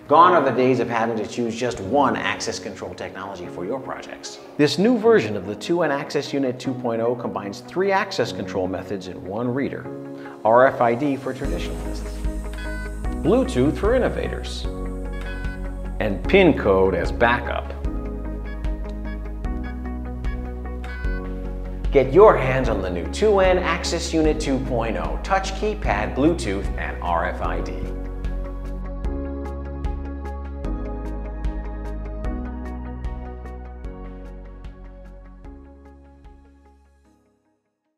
Gone are the days of having to choose just one access control technology for your projects. This new version of the 2N Access Unit 2.0 combines 3 access control methods in one reader. RFID for traditionalists, Bluetooth for innovators, and PIN code as backup. Get your hands on the new 2N Access Unit 2.0 Touch Keypad, Bluetooth, and RFID.